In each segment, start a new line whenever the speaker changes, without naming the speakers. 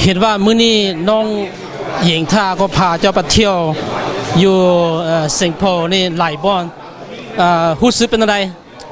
เห็นว่ามื้อนี้น้องหญิงท่าก็พาเจ้าไปเที่ยวอยู่สิงคโปร์นี่หลายบ่อนรู้สึกเป็นอะไร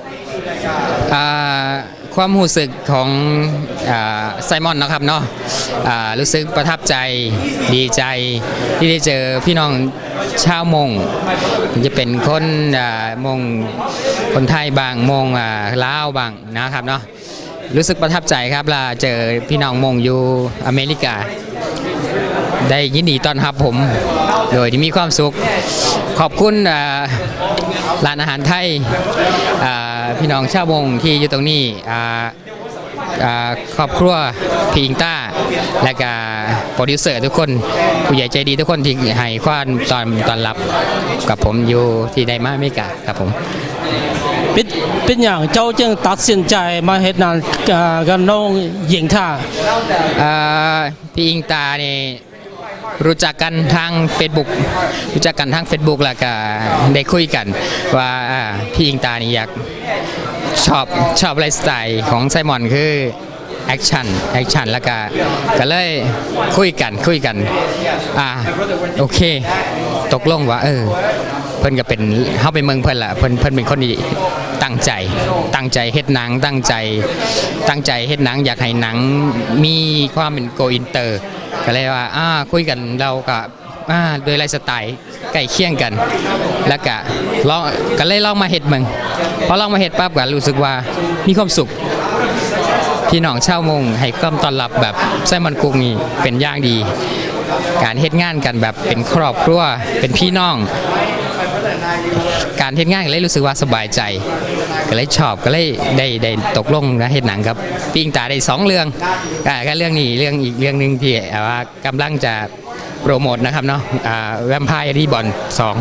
ความรู้สึกของไซมอนนะครับเนาะรู้สึกประทับใจดีใจที่ได้เจอพี่น้องชาวมงจะเป็นคนมงคนไทยบางมงลาวบางนะครับเนาะรู้สึกประทับใจครับลาเจอพี่น้องมงอยู่อเมริกาได้ยินดีต้อนรับผมโดยที่มีความสุขขอบคุณร้านอาหารไทยพี่น้องชาวมงที่อยู่ตรงนี้ครอบครัวพี่อิงต้าและก็โปรดิวเซอร์ทุกคนผู้ใหญ่ใจดีทุกคนที่ให้ความตอนรับกับผมอยู่ที่ได้มาอเมริกาครับผม
เป็นอย่างเจ้าจึงตัดสินใจมาเฮ็ดงานกับน้องหญิงท่า
พี่อิงตาเนี่ยรู้จักกันทาง Facebook แล้วก็ได้คุยกันว่าพี่อิงตานี่อยากชอบไลฟ์สไตล์ของไซมอนคือแอคชั่นแล้วก็เลยคุยกันโอเคตกลงว่าเพิ่นก็เป็นเข้าไปเมืองเพิ่นละเพิ่นเป็นคนที่ตั้งใจเฮ็ดหนังตั้งใจเฮ็ดหนังอยากให้หนังมีความเป็นโกอินเตอร์ก็เลยว่าคุยกันเราก็โดยไลฟ์สไตล์ใกล้เคียงกันแล้วก็เลยลองมาเฮ็ดเมืองพอลองมาเฮ็ดปั๊บก็รู้สึกว่ามีความสุขพี่น้องชาวมงให้ความต้อนรับแบบไซมอนคุกนี่เป็นอย่างดีการเฮ็ดงานกันแบบเป็นครอบครัวเป็นพี่น้องการเฮ็ดงานก็เลยรู้สึกว่าสบายใจก็เลยชอบก็เลยได้ตกลงนะเฮ็ดหนังครับพี่อิงตาได้2เรื่องก็เรื่องนี้เรื่องอีกเรื่องนึงที่ว่ากำลังจะโปรโมทนะครับเนาะแวมไพร์รีบอร์น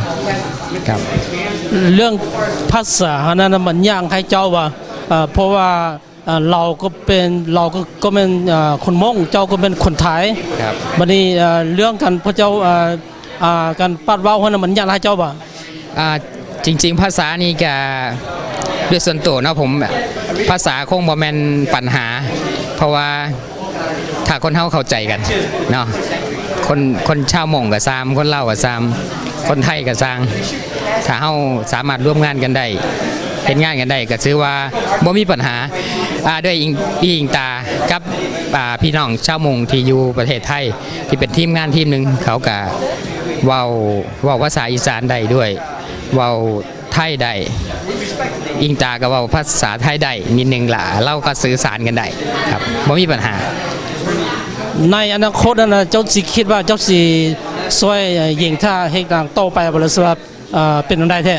2ครับ
เรื่องภาษานั้นมันยากให้เจ้าว่าเพราะว่าเราก็เป็นคนมงเจ้าก็เป็นคนไทยวันนี้เรื่องกันพระเจ้าการปัดว่าวนั้นมันยากให้เจ้าว่า
จริงๆภาษานี่ก็ด้วยส่วนตัวนะผมภาษาคงบ่แม่นปัญหาเพราะว่าถ้าคนเข้าใจกันเนาะคนชาวมงกับซามคนเล่ากับซามคนไทยกับซางถ้าเฮาสามารถร่วมงานกันได้เห็นงานกันได้ก็ถือว่าบ่มีปัญหาด้วยพี่อิงตากับพี่น้องชาวมงที่อยู่ประเทศไทยที่เป็นทีมงานทีมหนึ่งเขาก็เว้าภาษาอีสานได้ด้วยเว้าไทยได้อิงตาก็เว้าภาษาไทยได้นิดนึงล่ะเราก็สื่อสารกันได้ครับบ่มีปัญหา
ในอนาคตนะเจ้าสิคิดว่าเจ้าสิช่วยหญิงท่าเฮ็ดหนังโตไปบ่ล่ะสำหรับเป็นได้แท้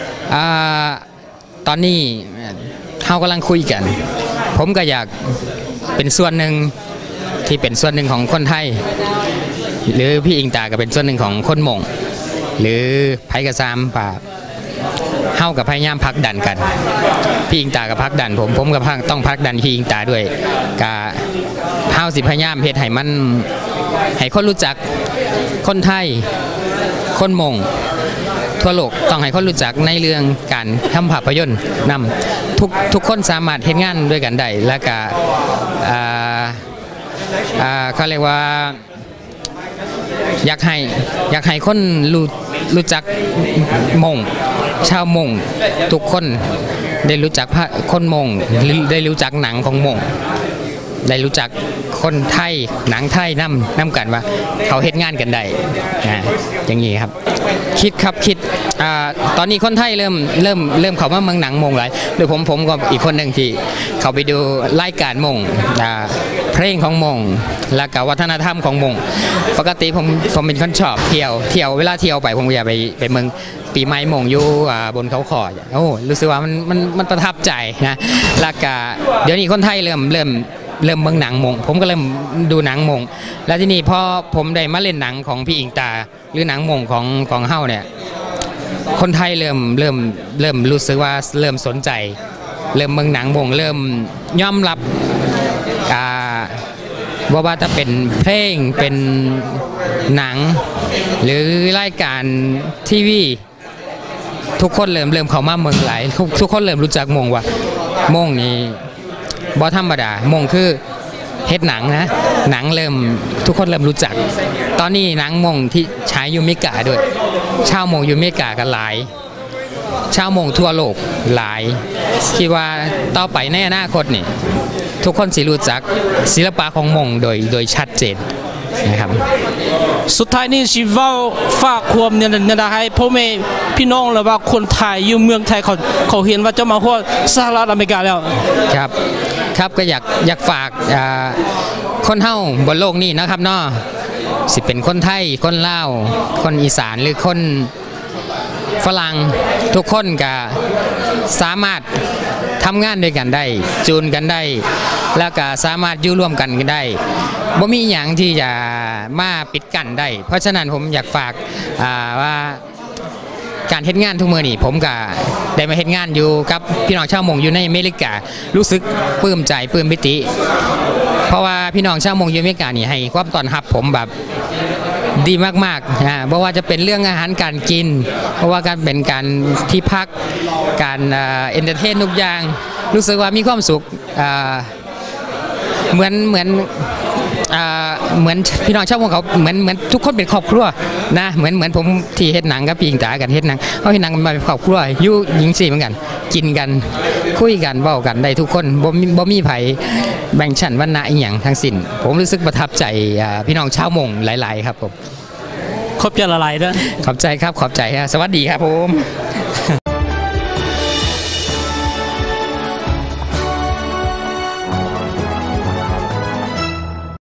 ตอนนี้เขากำลังคุยกันผมก็อยากเป็นส่วนหนึ่งที่เป็นส่วนหนึ่งของคนไทยหรือพี่อิงตาก็เป็นส่วนหนึ่งของคนมงหรือไผกระซามป่าเฮากับพยายามพักดันกันพี่อิงตากับพักดันผมกับต้องพักดันพี่อิงตาด้วยกะเฮาสิพยายามเฮ็ดให้มันให้คนรู้จักคนไทยคนมงทั่วโลกต้องให้คนรู้จักในเรื่องการทำภาพยนตร์นำทุกคนสามารถเฮ็ดงานด้วยกันได้และก็เขาเรียกว่าอยากให้คนรู้จักมงชาวมงทุกคนได้รู้จักคนมงได้รู้จักหนังของมงได้รู้จักคนไทยหนังไทยน้ำกันว่าเขาเฮ็ดงานกันได้อย่างนี้ครับคิดตอนนี้คนไทยเริ่มเขามาเมืองหนังมงหลายโดยผมก็อีกคนหนึ่งที่เขาไปดูรายการมงเพลงของมงและก็วัฒนธรรมของมงปกติผมเป็นคนชอบเที่ยวเวลาเที่ยวไปผมอยากไปเมืองปีใหม่มงอยู่บนเขาขอรู้สึกว่ามันประทับใจนะแล้วก็เดี๋ยวนี้คนไทยเริ่มเมืองหนังมงผมก็เริ่มดูหนังมงแล้วที่นี่พอผมได้มาเล่นหนังของพี่อิงตาหรือหนังมงของเฮาเนี่ยคนไทยเริ่มรู้สึกว่าเริ่มสนใจเริ่มเมืองหนังมงเริ่มยอมรับว่าจะเป็นเพลงเป็นหนังหรือรายการทีวีทุกคนเริ่มเข้ามาเมืองหลายทุกคนเริ่มรู้จักมงว่ามงนี่บ่ธรรมดามงคือเฮ็ดหนังนะหนังเริ่มทุกคนเริ่มรู้จัก ตอนนี้หนังมงที่ฉายอยู่อเมริกาด้วยชาวมงอยู่อเมริกากันหลายชาวมงทั่วโลกหลายคิดว่าต่อไปในอนาคตนี่ทุกคนสิรู้จักศิลปะของมงโดยชัดเจนนะครับ
สุดท้ายนี้ชีวาฝากความเนี่ยนะให้พ่อแม่พี่น้องหรือว่าคนไทยอยู่เมืองไทยเขาเห็นว่าเจ้ามาพวกสหรัฐอเมริกาแล้ว
ครับครับก็อยากฝากคนเฮาบนโลกนี้นะครับเนาะสิเป็นคนไทยคนลาวคนอีสานหรือคนฝรั่งทุกคนก็สามารถทำงานด้วยกันได้จูนกันได้แล้วก็สามารถอยู่ร่วมกันได้บ่มีอย่างที่จะมาปิดกั้นได้เพราะฉะนั้นผมอยากฝากว่าการเฮ็ดงานทุกมื้อนี่ผมก็ได้มาเฮ็ดงานอยู่กับพี่น้องชาวมงอยู่ในอเมริการู้สึกปลื้มใจปลื้มปิติเพราะว่าพี่น้องชาวมงอยู่อเมริกานี่ให้ความต้อนรับผมแบบดีมากๆเพราะว่าจะเป็นเรื่องอาหารการกินเพราะว่าการเป็นการที่พักการเอนเตอร์เทนทุกอย่างรู้สึกว่ามีความสุขเหมือนพี่น้องชาวมงเขาเหมือนทุกคนเป็นครอบครัวนะเหมือนผมที่เฮ็ดหนังกับพี่หญิงตากันเฮ็ดหนังเขาเฮ็ดหนังมาเป็นครอบครัวอยู่หญิงสี่เหมือนกันกินกันคุยกันเว้ากันได้ทุกคนบ่มีไผแบ่งชั้นวรรณะอีหยังทั้งสิ้นผมรู้สึกประทับใจพี่น้องชาวมงหลายๆครับผม
ขอบใจละลายด้วย
ขอบใจครับขอบใจครับสวัสดีครับผม